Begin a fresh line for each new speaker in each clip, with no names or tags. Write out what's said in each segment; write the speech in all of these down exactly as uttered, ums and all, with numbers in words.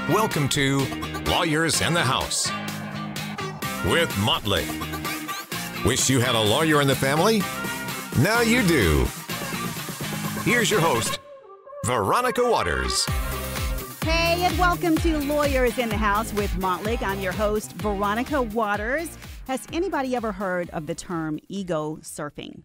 Welcome to Lawyers in the House with Montlick. Wish you had a lawyer in the family? Now you do. Here's your host, Veronica Waters.
Hey, and welcome to Lawyers in the House with Montlick. I'm your host, Veronica Waters. Has anybody ever heard of the term ego surfing?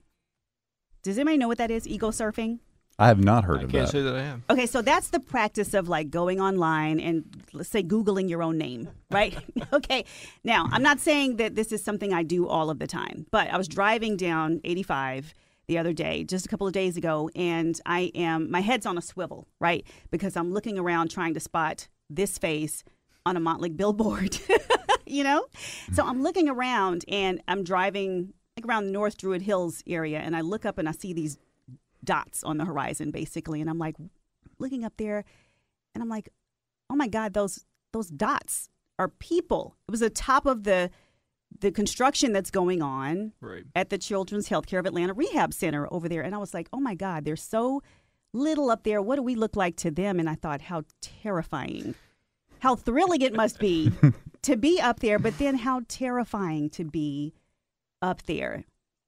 Does anybody know what that is, ego surfing?
I have not heard
I
of
can't
that.
say that I have.
Okay, so that's the practice of like going online and let's say Googling your own name, right? Okay, now I'm not saying that this is something I do all of the time, but I was driving down eighty-five the other day, just a couple of days ago, and I am, my head's on a swivel, right? Because I'm looking around trying to spot this face on a Montlick billboard, you know? So I'm looking around and I'm driving like around the North Druid Hills area, and I look up and I see these dots on the horizon, basically, and I'm like looking up there, and I'm like, oh my God, those those dots are people. It was the top of the the construction that's going on
Right.
at the Children's Healthcare of Atlanta Rehab Center over there, and I was like, oh my God, they're so little up there. What do we look like to them? And I thought, how terrifying, how thrilling it must be to be up there, but then how terrifying to be up there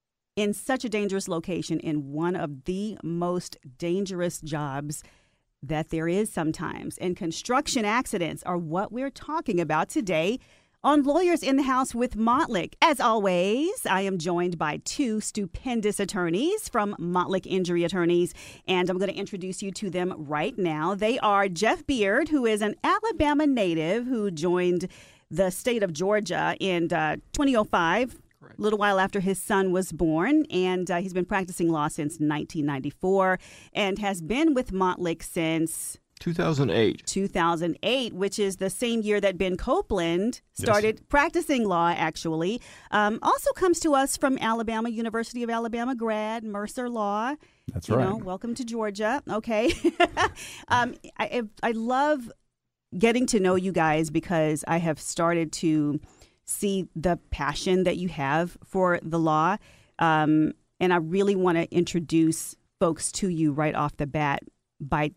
in such a dangerous location, in one of the most dangerous jobs that there is sometimes. And construction accidents are what we're talking about today on Lawyers in the House with Montlick. As always, I am joined by two stupendous attorneys from Montlick Injury Attorneys, and I'm going to introduce you to them right now. They are Jeff Beard, who is an Alabama native who joined the state of Georgia in uh, twenty oh five. A little while after his son was born, and uh, he's been practicing law since nineteen ninety-four and has been with Montlick since
two thousand eight.
two thousand eight, which is the same year that Ben Copeland started yes. practicing law, actually. Um, also comes to us from Alabama, University of Alabama grad, Mercer Law.
That's
you
right.
Know, welcome to Georgia. Okay. um, I, I love getting to know you guys because I have started to see the passion that you have for the law. Um, and I really want to introduce folks to you right off the bat by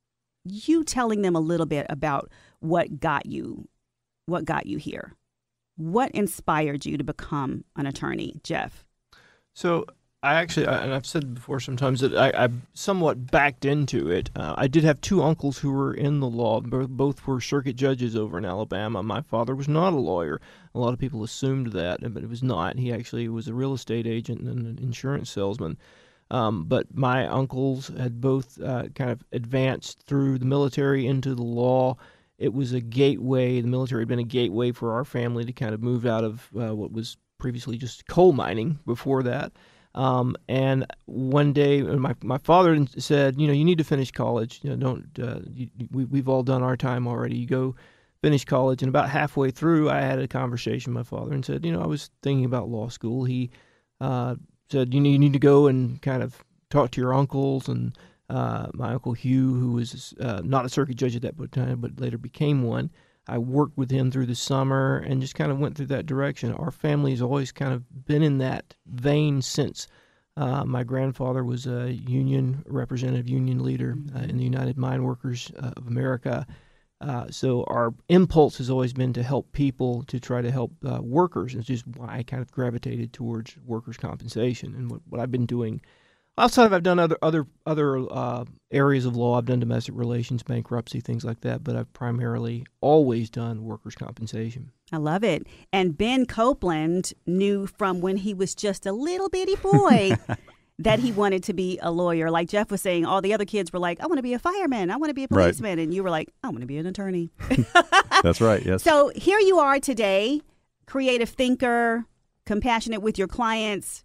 you telling them a little bit about what got you, what got you here. What inspired you to become an attorney, Jeff?
So I actually, and I've said before sometimes that I, I somewhat backed into it. Uh, I did have two uncles who were in the law. Both were circuit judges over in Alabama. My father was not a lawyer. A lot of people assumed that, but it was not. He actually was a real estate agent and an insurance salesman. Um, but my uncles had both uh, kind of advanced through the military into the law. It was a gateway. The military had been a gateway for our family to kind of move out of uh, what was previously just coal mining before that. Um, and one day, my my father said, you know, you need to finish college. You know, don't uh, you, we we've all done our time already. You go finish college. And about halfway through, I had a conversation with my father and said, you know, I was thinking about law school. He uh, said, you need, you need to go and kind of talk to your uncles. And uh, my uncle Hugh, who was uh, not a circuit judge at that time, but later became one. I worked with him through the summer and just kind of went through that direction. Our family has always kind of been in that vein since. Uh, my grandfather was a union representative, union leader uh, in the United Mine Workers uh, of America. Uh, so our impulse has always been to help people, to try to help uh, workers. It's just why I kind of gravitated towards workers' compensation. And what, what I've been doing outside of, I've done other other other uh, areas of law. I've done domestic relations, bankruptcy, things like that. But I've primarily always done workers' compensation.
I love it. And Ben Copeland knew from when he was just a little bitty boy that he wanted to be a lawyer. Like Jeff was saying, all the other kids were like, I want to be a fireman. I want to be a policeman. Right. And you were like, I want to be an attorney.
That's right, yes.
So here you are today, creative thinker, compassionate with your clients.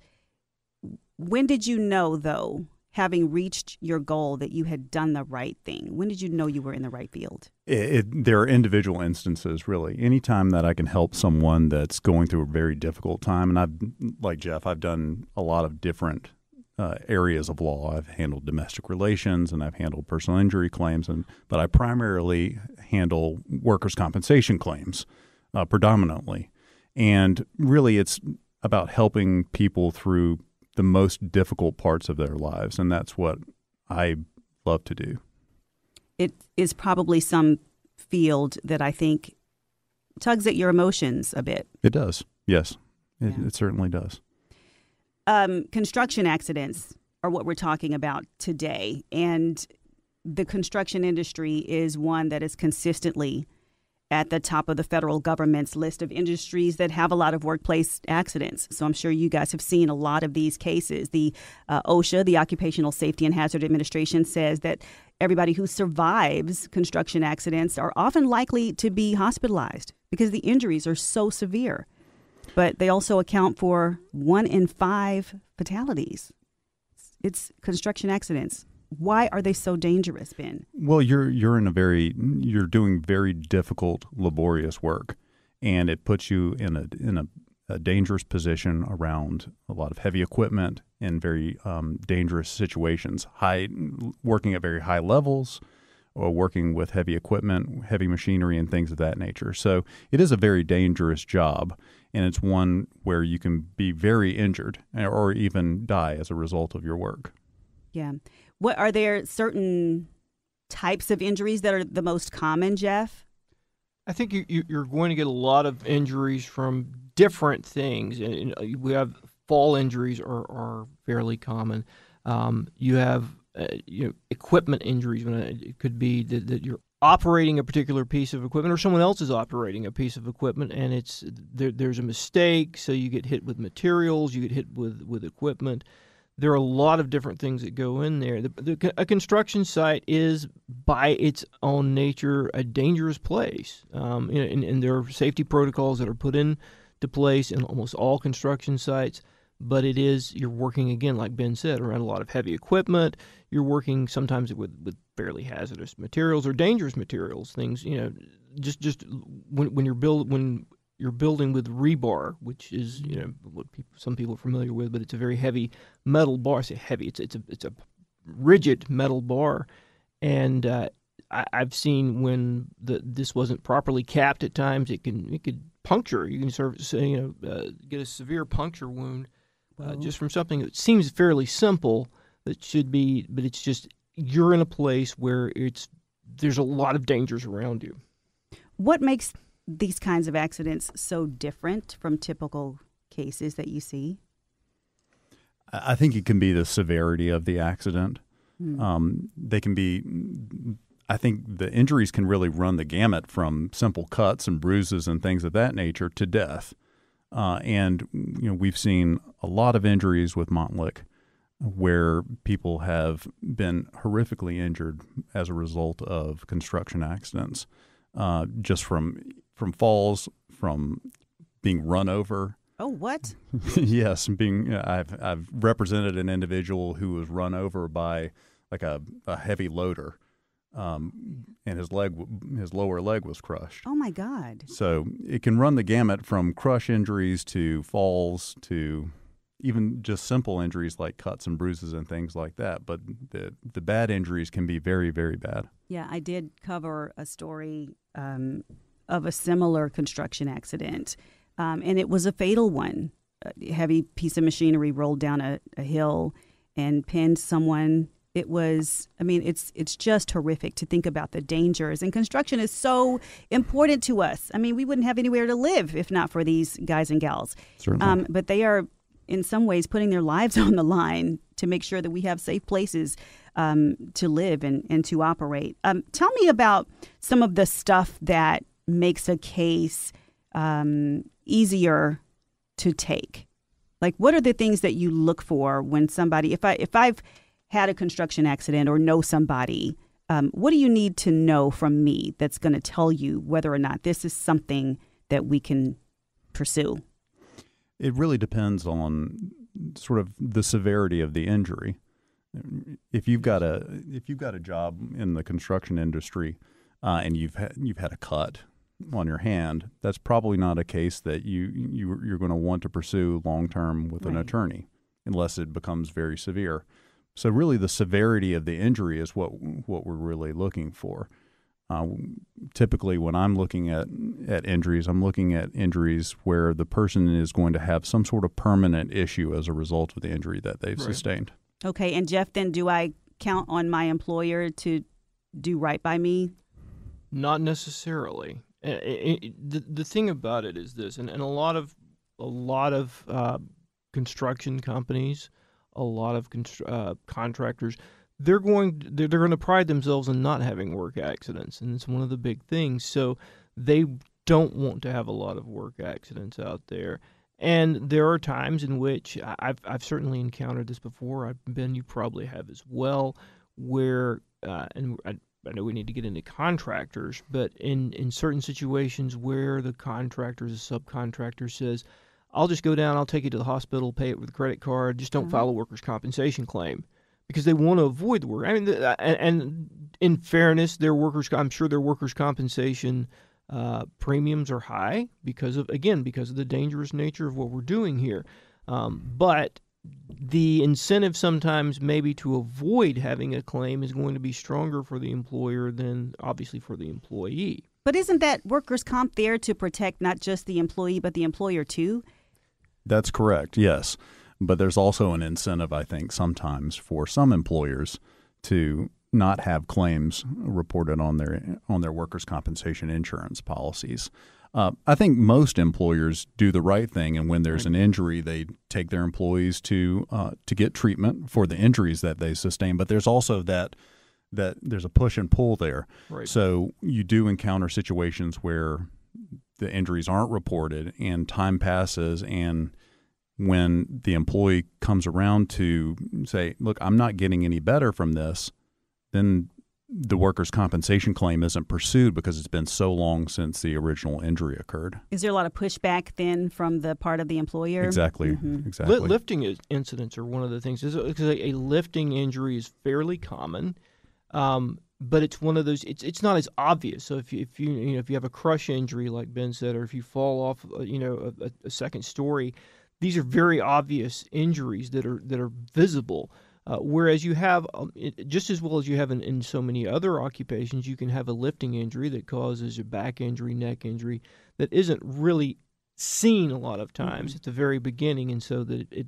When did you know, though, having reached your goal, that you had done the right thing? When did you know you were in the right field?
It, it, there are individual instances, really. Anytime that I can help someone that's going through a very difficult time, and I've, like Jeff, I've done a lot of different uh, areas of law. I've handled domestic relations and I've handled personal injury claims, and but I primarily handle workers' compensation claims uh, predominantly. And really, it's about helping people through the most difficult parts of their lives, and that's what I love to do.
It is probably some field that I think tugs at your emotions a bit.
It does. Yes, it,
Yeah.
it certainly does.
Um, construction accidents are what we're talking about today. And the construction industry is one that is consistently at the top of the federal government's list of industries that have a lot of workplace accidents. So I'm sure you guys have seen a lot of these cases. The uh, OSHA, the Occupational Safety and Hazard Administration, says that everybody who survives construction accidents are often likely to be hospitalized because the injuries are so severe. But they also account for one in five fatalities. It's construction accidents. Why are they so dangerous, Ben?
Well, you're you're in a very you're doing very difficult, laborious work, and it puts you in a in a, a dangerous position around a lot of heavy equipment in very um, dangerous situations. High working at very high levels, or working with heavy equipment, heavy machinery, and things of that nature. So it is a very dangerous job, and it's one where you can be very injured or even die as a result of your work.
Yeah. What are there certain types of injuries that are the most common, Jeff?
I think you, you, you're going to get a lot of injuries from different things. And, and we have fall injuries are, are fairly common. Um, you have uh, you know equipment injuries. When it could be that, that you're operating a particular piece of equipment, or someone else is operating a piece of equipment, and it's there, there's a mistake. So you get hit with materials, you get hit with with equipment. There are a lot of different things that go in there. The, the, a construction site is, by its own nature, a dangerous place. Um, you know, and, and there are safety protocols that are put into place in almost all construction sites. But it is, you're working, again, like Ben said, around a lot of heavy equipment. You're working sometimes with, with fairly hazardous materials or dangerous materials. Things, you know, just just when when you're build when you're building with rebar, which is, you know, what people, some people are familiar with, but it's a very heavy metal bar. I say heavy. It's it's a it's a rigid metal bar, and uh, I, I've seen when the this wasn't properly capped at times, it can it could puncture. You can sort of, you know uh, get a severe puncture wound uh, just from something that seems fairly simple that should be, but it's just you're in a place where it's there's a lot of dangers around you.
What makes these kinds of accidents so different from typical cases that you see?
I think it can be the severity of the accident.
Hmm.
Um, they can be, I think the injuries can really run the gamut from simple cuts and bruises and things of that nature to death. Uh, and, you know, we've seen a lot of injuries with Montlick where people have been horrifically injured as a result of construction accidents, uh, just from from falls, from being run over.
Oh, what?
Yes, being I've I've represented an individual who was run over by like a, a heavy loader, um, and his leg his lower leg was crushed.
Oh my God!
So it can run the gamut from crush injuries to falls to even just simple injuries like cuts and bruises and things like that. But the the bad injuries can be very, very bad.
Yeah, I did cover a story um, of a similar construction accident, um, and it was a fatal one. A heavy piece of machinery rolled down a, a hill and pinned someone. It was, I mean, it's it's just horrific to think about the dangers. And construction is so important to us. I mean, we wouldn't have anywhere to live if not for these guys and gals.
Certainly.
Um, but they are, in some ways, putting their lives on the line to make sure that we have safe places um, to live and, and to operate. Um, tell me about some of the stuff that makes a case um, easier to take. Like, what are the things that you look for when somebody, if I if I've had a construction accident or know somebody, um, what do you need to know from me that's going to tell you whether or not this is something that we can pursue?
It really depends on sort of the severity of the injury. If you've got a if you've got a job in the construction industry uh, and you've had, you've had a cut on your hand, that's probably not a case that you, you you're going to want to pursue long term with an
Right.
attorney, unless it becomes very severe. So really, the severity of the injury is what what we're really looking for. Uh, typically, when I'm looking at, at injuries, I'm looking at injuries where the person is going to have some sort of permanent issue as a result of the injury that they've
Right.
sustained.
Okay, and Jeff, then do I count on my employer to do right by me?
Not necessarily. It, it, the the thing about it is this, and, and a lot of a lot of uh, construction companies, a lot of constr- uh, contractors, they're going they're, they're going to pride themselves on not having work accidents, and it's one of the big things. So they don't want to have a lot of work accidents out there. And there are times in which I've I've certainly encountered this before. I've been, you probably have as well, where uh, and I, I know we need to get into contractors, but in, in certain situations where the contractor, the subcontractor says, I'll just go down, I'll take you to the hospital, pay it with a credit card, just don't mm-hmm. file a workers' compensation claim, because they want to avoid the work. I mean, the, and, and in fairness, their workers, I'm sure their workers' compensation uh, premiums are high because of, again, because of the dangerous nature of what we're doing here. Um, but the incentive sometimes maybe to avoid having a claim is going to be stronger for the employer than obviously for the employee.
But isn't that workers' comp there to protect not just the employee but the employer too?
That's correct, yes. But there's also an incentive, I think, sometimes for some employers to not have claims reported on their on their workers' compensation insurance policies. Uh, I think most employers do the right thing, and when there's an injury, they take their employees to uh, to get treatment for the injuries that they sustain. But there's also that that there's a push and pull there.
Right.
So you do encounter situations where the injuries aren't reported, and time passes, and when the employee comes around to say, "Look, I'm not getting any better from this," then the workers' compensation claim isn't pursued because it's been so long since the original injury occurred.
Is there a lot of pushback then from the part of the employer?
Exactly,
mm-hmm.
exactly.
Lifting is, incidents are one of the things. Because a, a lifting injury is fairly common, um, but it's one of those. It's it's not as obvious. So if you if you you know if you have a crush injury like Ben said, or if you fall off you know a, a second story, these are very obvious injuries that are that are visible. Uh, whereas you have, um, it, just as well as you have in, in so many other occupations, you can have a lifting injury that causes a back injury, neck injury that isn't really seen a lot of times mm-hmm. at the very beginning, and so that it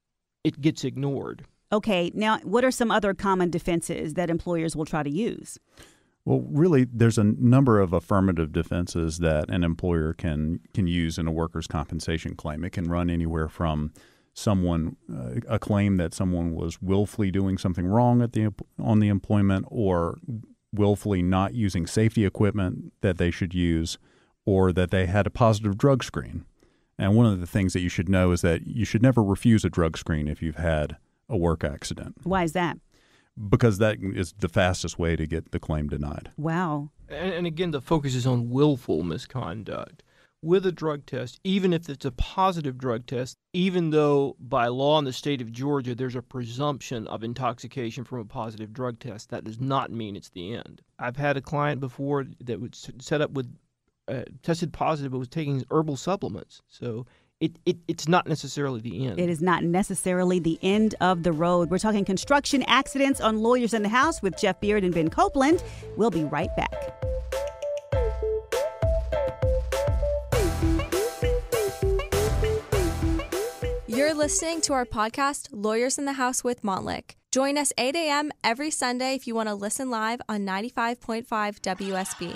it gets ignored.
Okay, now what are some other common defenses that employers will try to use?
Well, really, there's a number of affirmative defenses that an employer can can use in a workers' compensation claim. It can run anywhere from someone uh, a claim that someone was willfully doing something wrong at the on the employment, or willfully not using safety equipment that they should use, or that they had a positive drug screen. And one of the things that you should know is that you should never refuse a drug screen if you've had a work accident.
Why is that?
Because that is the fastest way to get the claim denied.
Wow.
And, and again, the focus is on willful misconduct. With a drug test, even if it's a positive drug test, even though by law in the state of Georgia there's a presumption of intoxication from a positive drug test, that does not mean it's the end. I've had a client before that was set up with, uh, tested positive but was taking herbal supplements. So it, it it's not necessarily the end.
It is not necessarily the end of the road. We're talking construction accidents on Lawyers in the House with Jeff Beard and Ben Copeland. We'll be right back.
You're listening to our podcast, Lawyers in the House with Montlick. Join us eight a.m. every Sunday if you want to listen live on ninety-five point five W S B.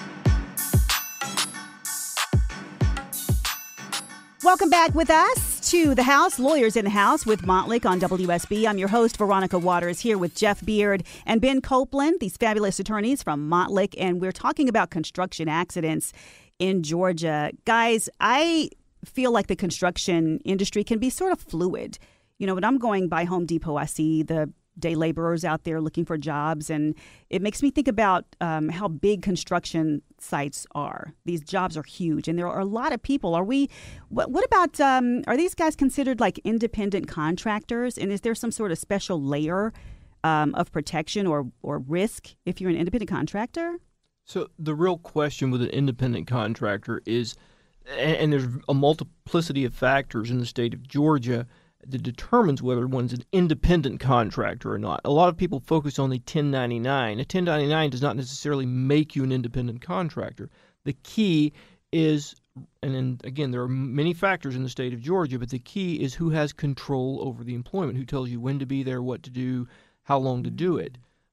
Welcome back with us to the House, Lawyers in the House with Montlick on W S B. I'm your host, Veronica Waters, here with Jeff Beard and Ben Copeland, these fabulous attorneys from Montlick, and we're talking about construction accidents in Georgia. Guys, I feel like the construction industry can be sort of fluid. You know, when I'm going by Home Depot, I see the day laborers out there looking for jobs, and it makes me think about um, how big construction sites are. These jobs are huge, and there are a lot of people. Are we, what, what about, um, are these guys considered like independent contractors? And is there some sort of special layer um, of protection or, or risk if you're an independent contractor?
So the real question with an independent contractor is, and there's a multiplicity of factors in the state of Georgia that determines whether one's an independent contractor or not. A lot of people focus on the ten ninety-nine. A ten ninety-nine does not necessarily make you an independent contractor. The key is, and then again, there are many factors in the state of Georgia, but the key is who has control over the employment, who tells you when to be there, what to do, how long to do it.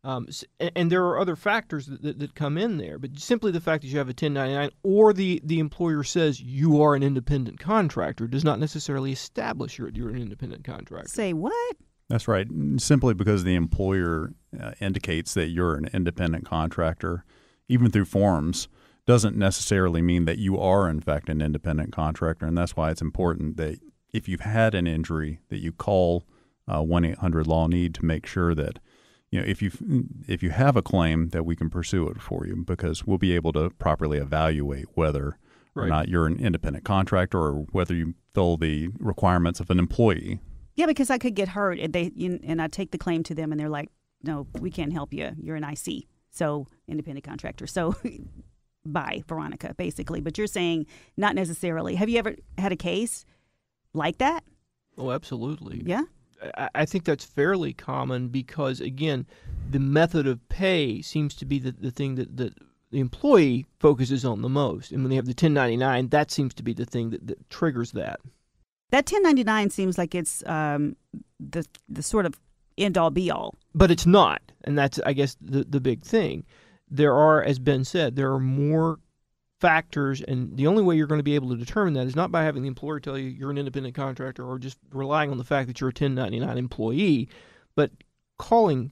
Um, and, and there are other factors that, that, that come in there, but simply the fact that you have a ten ninety-nine or the, the employer says you are an independent contractor does not necessarily establish you're, you're an independent contractor.
Say what?
That's right. Simply because the employer uh, indicates that you're an independent contractor, even through forms, doesn't necessarily mean that you are, in fact, an independent contractor. And that's why it's important that if you've had an injury, that you call uh, one eight hundred law need to make sure that, you know, if you if you have a claim, that we can pursue it for you, because we'll be able to properly evaluate whether right. or not you're an independent contractor or whether you fill the requirements of an employee.
Yeah, because I could get hurt and they you, and I take the claim to them and they're like, no, we can't help you. You're an I C, so independent contractor. So bye, Veronica, basically. But you're saying not necessarily. Have you ever had a case like that?
Oh, absolutely.
Yeah?
I, I think that's fairly common because, again, the method of pay seems to be the, the thing that, that the employee focuses on the most. And when they have the ten ninety-nine, that seems to be the thing that, that triggers that.
That ten ninety-nine seems like it's um, the the sort of end-all, be-all.
But it's not, and that's, I guess, the, the big thing. There are, as Ben said, there are more factors, and the only way you're going to be able to determine that is not by having the employer tell you you're an independent contractor or just relying on the fact that you're a ten ninety-nine employee, but calling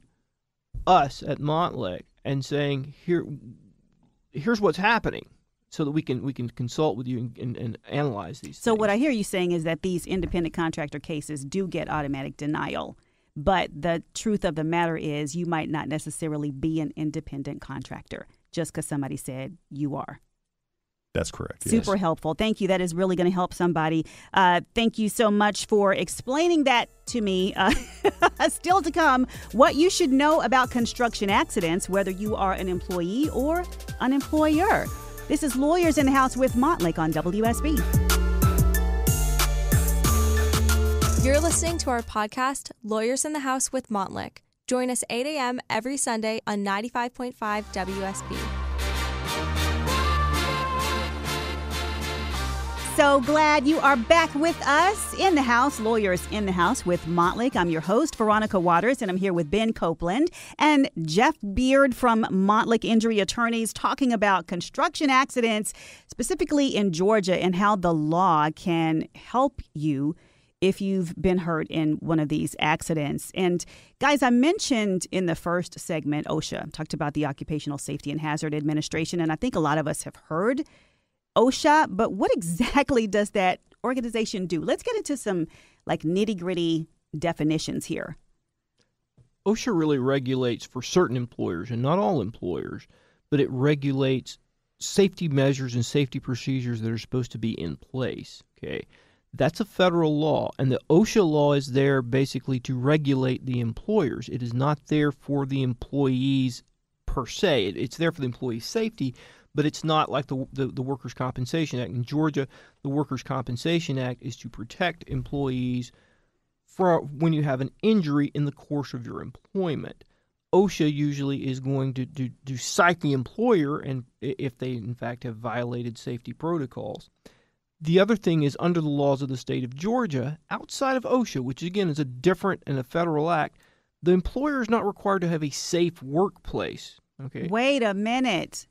us at Montlick and saying, Here, here's what's happening, so that we can we can consult with you and, and, and analyze these
So
things.
what I hear you saying is that these independent contractor cases do get automatic denial, but the truth of the matter is you might not necessarily be an independent contractor just because somebody said you are.
That's correct.
Super
yes.
helpful. Thank you. That is really going to help somebody. Uh, thank you so much for explaining that to me. Uh, still to come, what you should know about construction accidents, whether you are an employee or an employer. This is Lawyers in the House with Montlick on W S B.
You're listening to our podcast, Lawyers in the House with Montlick. Join us eight a.m. every Sunday on ninety-five point five W S B.
So glad you are back with us in the house, Lawyers in the House with Montlick. I'm your host, Veronica Waters, and I'm here with Ben Copeland and Jeff Beard from Montlick Injury Attorneys talking about construction accidents, specifically in Georgia, and how the law can help you if you've been hurt in one of these accidents. And guys, I mentioned in the first segment, OSHA, talked about the Occupational Safety and Hazard Administration, and I think a lot of us have heard OSHA, but what exactly does that organization do? Let's get into some like nitty-gritty definitions here.
OSHA really regulates for certain employers, and not all employers, but it regulates safety measures and safety procedures that are supposed to be in place. Okay, that's a federal law, and the OSHA law is there basically to regulate the employers. It is not there for the employees per se. It, it's there for the employee safety, but it's not like the, the the Workers' Compensation Act. In Georgia, the Workers' Compensation Act is to protect employees for when you have an injury in the course of your employment. OSHA usually is going to, to, to cite the employer and if they, in fact, have violated safety protocols. The other thing is, under the laws of the state of Georgia, outside of OSHA, which again is a different and a federal act, the employer is not required to have a safe workplace. Okay.
Wait a minute.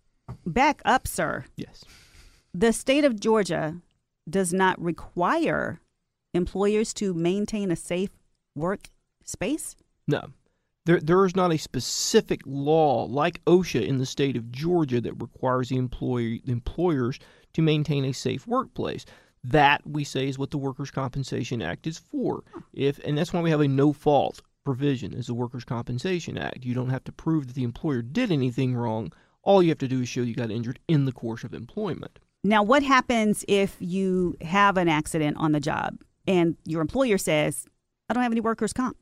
Back up, sir.
Yes.
The state of Georgia does not require employers to maintain a safe work space?
No. There, there is not a specific law like OSHA in the state of Georgia that requires the employee, the employers to maintain a safe workplace. That, we say, is what the Workers' Compensation Act is for. If and that's why we have a no-fault provision as the Workers' Compensation Act. You don't have to prove that the employer did anything wrong. All you have to do is show you got injured in the course of employment.
Now, what happens if you have an accident on the job and your employer says, I don't have any workers' comp?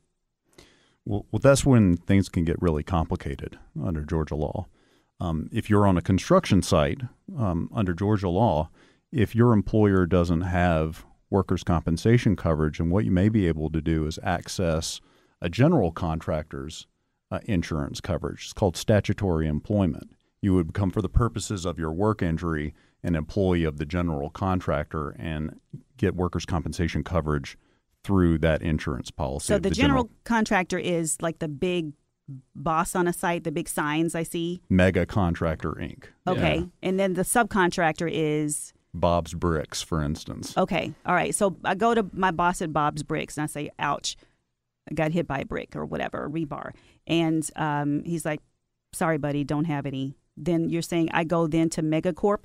Well, well, that's when things can get really complicated under Georgia law. Um, if you're on a construction site um, under Georgia law, if your employer doesn't have workers' compensation coverage, and what you may be able to do is access a general contractor's uh, insurance coverage. It's called statutory employment. You would become, for the purposes of your work injury, an employee of the general contractor and get workers' compensation coverage through that insurance policy.
So the,
the
general,
general
contractor is like the big boss on a site, the big signs I see?
Mega Contractor Incorporated.
Okay.
Yeah.
And then the subcontractor is?
Bob's Bricks, for instance.
Okay. All right. So I go to my boss at Bob's Bricks and I say, ouch, I got hit by a brick or whatever, a rebar. And um, he's like, sorry, buddy, don't have any. Then you're saying I go then to Megacorp?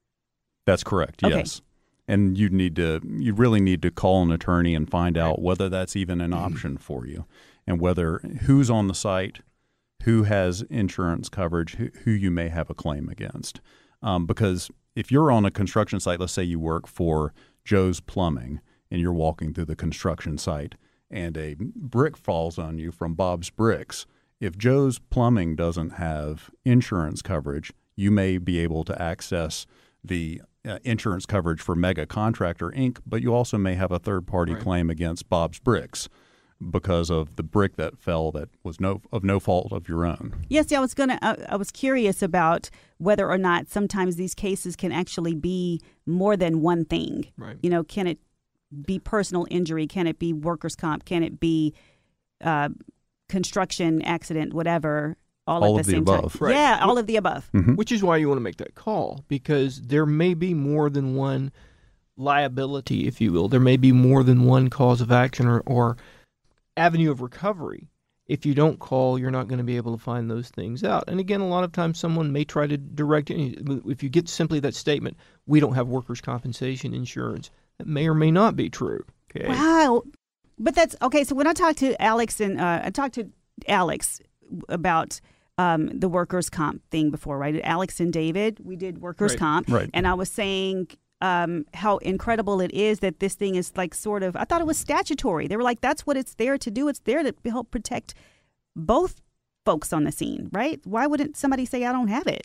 That's correct,
Okay.
yes. And you need to, you really need to call an attorney and find out whether that's even an option for you, and whether who's on the site, who has insurance coverage, who, who you may have a claim against. Um, because if you're on a construction site, let's say you work for Joe's Plumbing and you're walking through the construction site and a brick falls on you from Bob's Bricks, if Joe's Plumbing doesn't have insurance coverage, you may be able to access the uh, insurance coverage for Mega Contractor Incorporated, but you also may have a third-party
Right.
claim against Bob's Bricks because of the brick that fell that was no of no fault of your own.
Yes, yeah, I was gonna. I, I was curious about whether or not sometimes these cases can actually be more than one thing.
Right.
You know, can it be personal injury? Can it be workers' comp? Can it be uh, construction accident? Whatever. All,
All
at
of
the
the
same
above.
time.
Right.
Yeah, all of the above.
Mhm.
Which is why you want to make that call, because there may be more than one liability, if you will. There may be more than one cause of action or, or avenue of recovery. If you don't call, you're not going to be able to find those things out. And again, a lot of times someone may try to direct you. If you get simply that statement, we don't have workers' compensation insurance, that may or may not be true. Okay.
Wow. But that's okay. So when I talked to Alex and uh, I talked to Alex about um, the workers' comp thing before, right? Alex and David, we did workers'
Right.
comp.
Right.
And I was saying um, how incredible it is that this thing is like sort of, I thought it was statutory. They were like, that's what it's there to do. It's there to help protect both folks on the scene, right? Why wouldn't somebody say, I don't have it?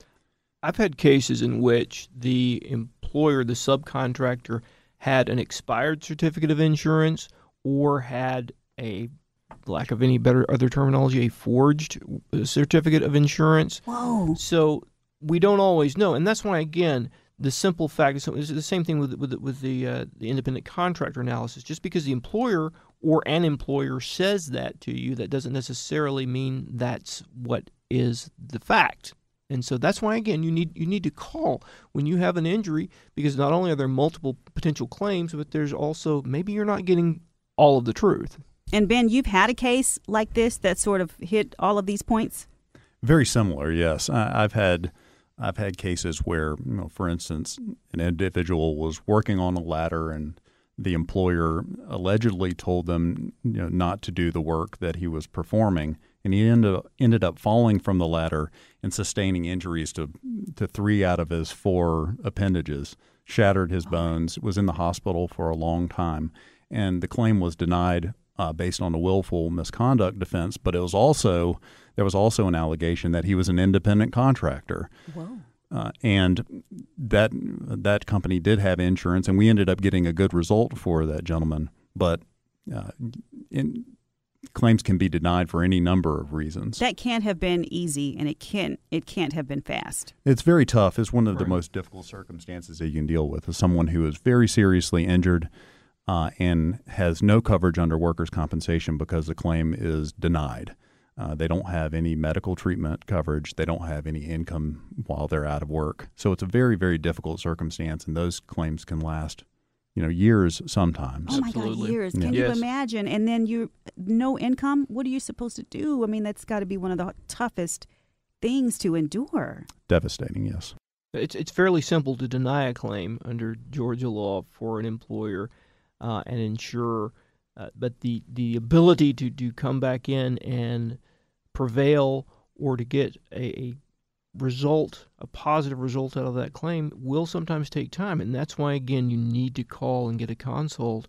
I've had cases in which the employer, the subcontractor, had an expired certificate of insurance or had a, lack of any better other terminology, a forged certificate of insurance.
Whoa.
So we don't always know, and that's why, again, the simple fact is it's the same thing with with with the uh, the independent contractor analysis. Just because the employer or an employer says that to you, that doesn't necessarily mean that's what is the fact. And so that's why, again, you need you need to call when you have an injury, because not only are there multiple potential claims, but there's also maybe you're not getting all of the truth.
And Ben, you've had a case like this that sort of hit all of these points?
Very similar, yes. I, I've had I've had cases where, you know, for instance, an individual was working on a ladder and the employer allegedly told them, you know, not to do the work that he was performing, and he ended up, ended up falling from the ladder and sustaining injuries to to three out of his four appendages, shattered his bones, was in the hospital for a long time, and the claim was denied uh, based on a willful misconduct defense. But it was also there was also an allegation that he was an independent contractor.
Whoa.
Uh, and that that company did have insurance, and we ended up getting a good result for that gentleman. But uh, in, claims can be denied for any number of reasons.
That can't have been easy, and it can't it can't have been fast.
It's very tough. It's one of the
Right.
most difficult circumstances that you can deal with, is someone who is very seriously injured uh, and has no coverage under workers' compensation because the claim is denied. Uh, they don't have any medical treatment coverage. They don't have any income while they're out of work. So it's a very, very difficult circumstance, and those claims can last, you know, years sometimes.
Oh my God,
Absolutely.
years.
Yeah.
Can you
Yes.
imagine? And then you no income. What are you supposed to do? I mean, that's got to be one of the toughest things to endure.
Devastating, yes.
It's it's fairly simple to deny a claim under Georgia law for an employer uh, and insurer, uh, but the, the ability to, to come back in and prevail or to get a, a result, a positive result out of that claim will sometimes take time. And that's why, again, you need to call and get a consult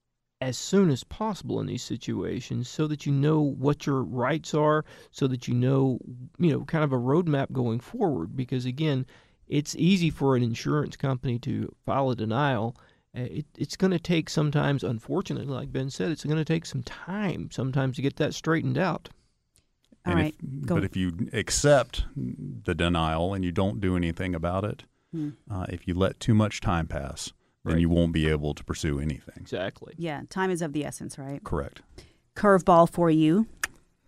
as soon as possible in these situations so that you know what your rights are, so that you know, you know, kind of a roadmap going forward. Because, again, it's easy for an insurance company to file a denial. Uh, It, it's going to take sometimes, unfortunately, like Ben said, it's going to take some time sometimes to get that straightened out.
All
And
right,
if,
go.
but if you accept the denial and you don't do anything about it,
Hmm.
uh, if you let too much time pass, then
Right.
you won't be able to pursue anything.
Exactly.
Yeah, time is of the essence, right?
Correct.
Curveball for you.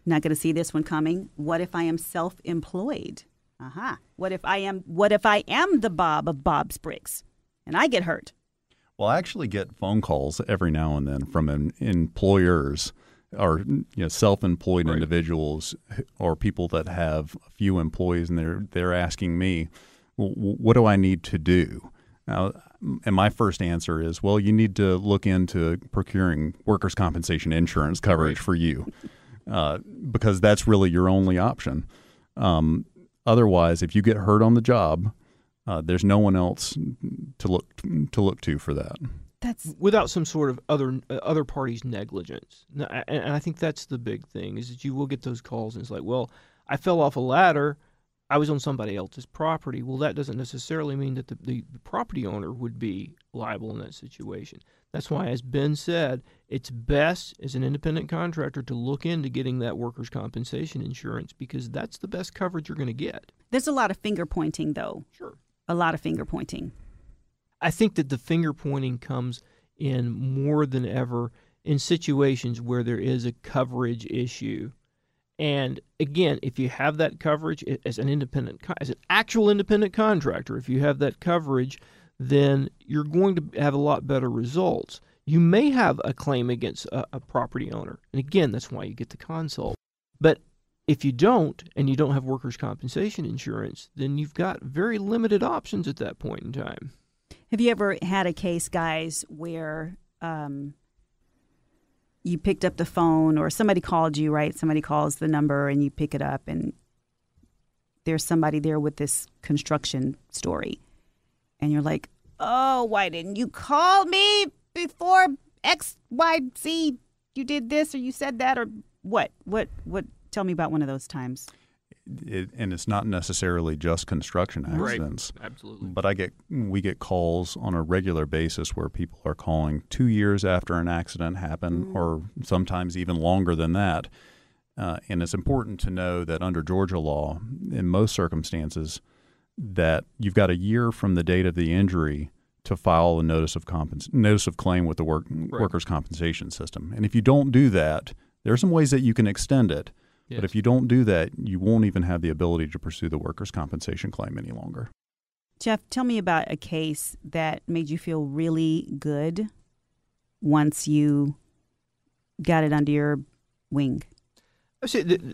Not going to see this one coming. What if I am self-employed? Aha. Uh-huh. What if I am what if I am the Bob of Bob's Bricks and I get hurt?
Well, I actually get phone calls every now and then from em- employers or you know, self-employed
Right.
individuals or people that have a few employees, and they're they're asking me, well, what do I need to do? Now, and my first answer is, well, you need to look into procuring workers' compensation insurance coverage
Right.
for you, uh, because that's really your only option. Um, otherwise, if you get hurt on the job, uh, there's no one else to look to look to for that.
That's
Without some sort of other uh, other party's negligence. No, a- and, and I think that's the big thing, is that you will get those calls and it's like, well, I fell off a ladder, I was on somebody else's property. Well, that doesn't necessarily mean that the, the, the property owner would be liable in that situation. That's why, as Ben said, it's best as an independent contractor to look into getting that workers' compensation insurance, because that's the best coverage you're going to get.
there's a lot of finger pointing though.
Sure.
A lot of finger pointing.
I think that the finger pointing comes in more than ever in situations where there is a coverage issue. And again, if you have that coverage as an independent, as an actual independent contractor, if you have that coverage, then you're going to have a lot better results. You may have a claim against a, a property owner. And again, that's why you get the consult. But if you don't, and you don't have workers' compensation insurance, then you've got very limited options at that point in time.
Have you ever had a case, guys, where um, you picked up the phone or somebody called you, right? Somebody calls the number and you pick it up and there's somebody there with this construction story. And you're like, oh, why didn't you call me before X, Y, Z? You did this or you said that or what? What? What? Tell me about one of those times.
It, and it's not necessarily just construction accidents.
Right. Absolutely.
But I get we get calls on a regular basis where people are calling two years after an accident happened,
Mm.
or sometimes even longer than that. Uh, and it's important to know that under Georgia law, in most circumstances, that you've got a year from the date of the injury to file a notice of compens- notice of claim with the work-
Right.
workers' compensation system. And if you don't do that, there are some ways that you can extend it.
Yes.
But if you don't do that, you won't even have the ability to pursue the workers' compensation claim any longer.
Jeff, tell me about a case that made you feel really good once you got it under your wing.
I say that,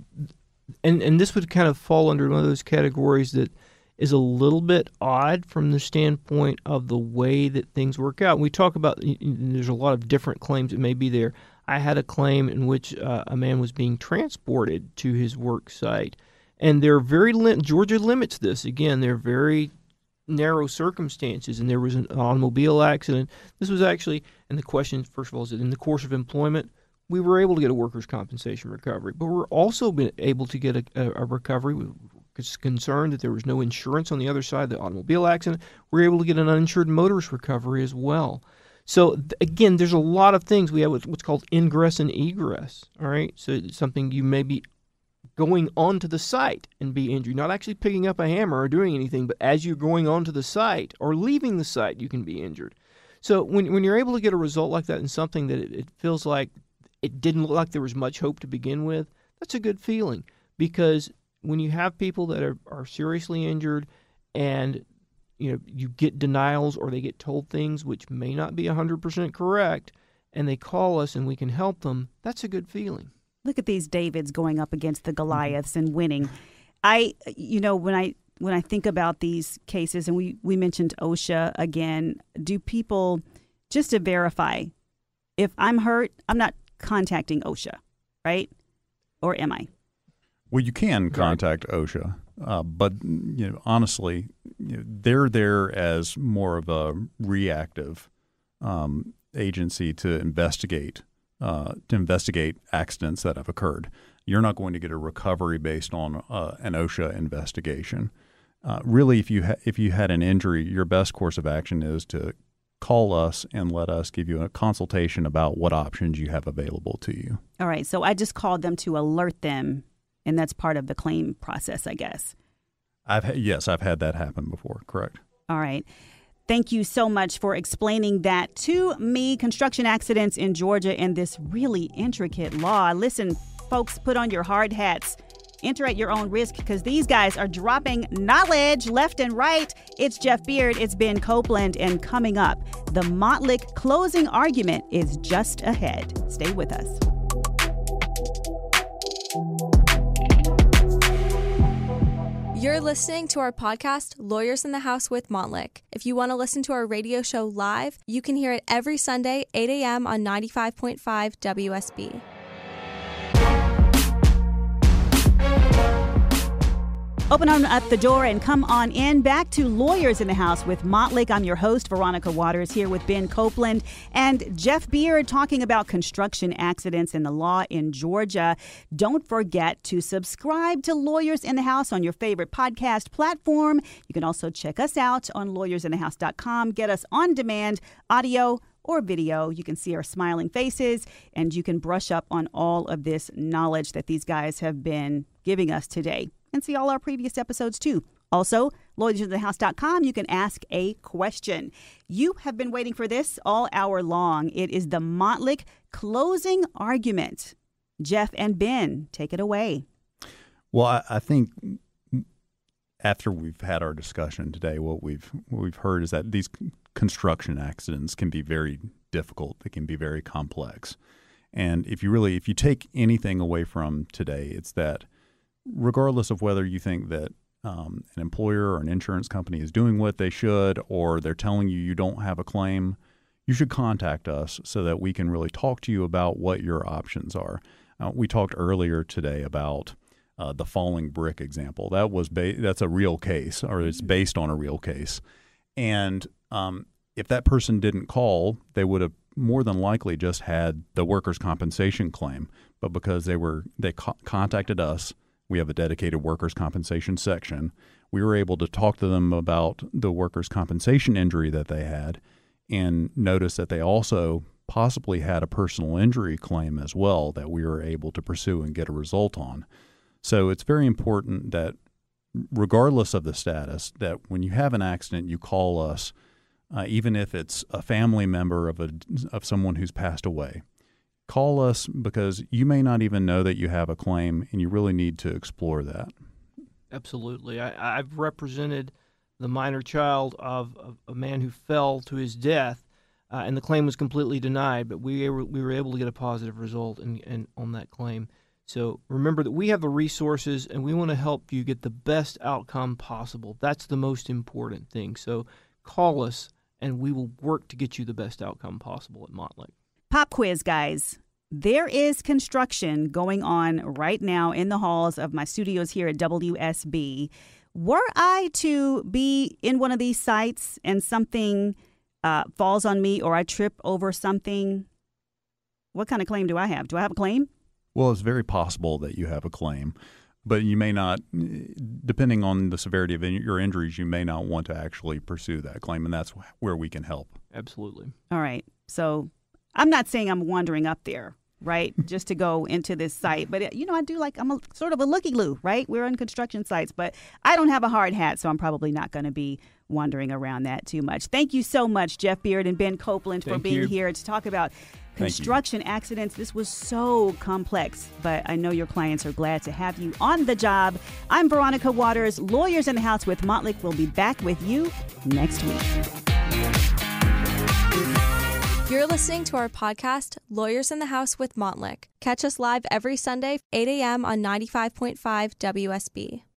and and this would kind of fall under one of those categories that is a little bit odd from the standpoint of the way that things work out. We talk about, there's a lot of different claims that may be there. I had a claim in which uh, a man was being transported to his work site, and they're very lim- Georgia limits this. Again, they're very narrow circumstances, and there was an automobile accident. This was actually, and the question, first of all, is that in the course of employment, we were able to get a workers' compensation recovery, but we're also been able to get a, a, a recovery. We was concerned that there was no insurance on the other side of the automobile accident. We were able to get an uninsured motorist recovery as well. So, th- again, there's a lot of things. We have what's called ingress and egress, all right? So it's something you may be going onto the site and be injured, not actually picking up a hammer or doing anything, but as you're going onto the site or leaving the site, you can be injured. So when when you're able to get a result like that in something that it, it feels like it didn't look like there was much hope to begin with, that's a good feeling, because when you have people that are, are seriously injured and you know, you get denials or they get told things which may not be one hundred percent correct, and they call us and we can help them, that's a good feeling.
Look at these Davids going up against the Goliaths and winning. I, you know, when I when I think about these cases, and we, we mentioned OSHA again, do people, just to verify, if I'm hurt, I'm not contacting OSHA, right? Or am I?
Well, you can contact OSHA, uh, but you know, honestly, you know, they're there as more of a reactive um, agency to investigate uh, to investigate accidents that have occurred. You're not going to get a recovery based on uh, an OSHA investigation. Uh, really, if you ha- if you had an injury, your best course of action is to call us and let us give you a consultation about what options you have available to you.
All right, so I just called them to alert them. And that's part of the claim process, I guess.
I've ha- yes, I've had that happen before. Correct.
All right. Thank you so much for explaining that to me. Construction accidents in Georgia and this really intricate law. Listen, folks, put on your hard hats. Enter at your own risk because these guys are dropping knowledge left and right. It's Jeff Beard, it's Ben Copeland, and coming up, the Montlick closing argument is just ahead. Stay with us.
You're listening to our podcast, Lawyers in the House with Montlick. If you want to listen to our radio show live, you can hear it every Sunday, eight a.m. on ninety-five point five W S B.
Open on up the door and come on in. Back to Lawyers in the House with Montlick. I'm your host, Veronica Waters, here with Ben Copeland and Jeff Beard, talking about construction accidents and the law in Georgia. Don't forget to subscribe to Lawyers in the House on your favorite podcast platform. You can also check us out on lawyers in the house dot com. Get us on demand, audio or video. You can see our smiling faces, and you can brush up on all of this knowledge that these guys have been giving us today. And see all our previous episodes, too. Also, lawyers in the house dot com, you can ask a question. You have been waiting for this all hour long. It is the Montlick closing argument. Jeff and Ben, take it away.
Well, I, I think after we've had our discussion today, what we've what we've heard is that these construction accidents can be very difficult. They can be very complex. And if you really, if you take anything away from today, it's that regardless of whether you think that um, an employer or an insurance company is doing what they should, or they're telling you you don't have a claim, you should contact us so that we can really talk to you about what your options are. Uh, we talked earlier today about uh, the falling brick example. That was ba- that's a real case, or it's based on a real case. And um, if that person didn't call, they would have more than likely just had the workers' compensation claim. But because they were they co- contacted us, we have a dedicated workers' compensation section. We were able to talk to them about the workers' compensation injury that they had and notice that they also possibly had a personal injury claim as well that we were able to pursue and get a result on. So it's very important that regardless of the status, that when you have an accident, you call us, uh, even if it's a family member of a of someone who's passed away. Call us because you may not even know that you have a claim, and you really need to explore that.
Absolutely. I, I've represented the minor child of, of a man who fell to his death, uh, and the claim was completely denied, but we were, we were able to get a positive result in, in, on that claim. So remember that we have the resources, and we want to help you get the best outcome possible. That's the most important thing. So call us, and we will work to get you the best outcome possible at Montlick.
Pop quiz, guys. There is construction going on right now in the halls of my studios here at W S B. Were I to be in one of these sites and something uh, falls on me or I trip over something, what kind of claim do I have? Do I have a claim?
Well, it's very possible that you have a claim, but you may not, depending on the severity of your injuries, you may not want to actually pursue that claim, and that's where we can help.
Absolutely.
All right. So I'm not saying I'm wandering up there, right, just to go into this site. But, you know, I do like, I'm a, sort of a looky-loo, right? We're on construction sites, but I don't have a hard hat, so I'm probably not going to be wandering around that too much. Thank you so much, Jeff Beard and Ben Copeland, for
Thank
being
you.
here to talk about construction accidents. This was so complex, but I know your clients are glad to have you on the job. I'm Veronica Waters, Lawyers in the House with Montlick. We'll be back with you next week.
You're listening to our podcast, Lawyers in the House with Montlick. Catch us live every Sunday, eight a.m. on ninety-five point five W S B.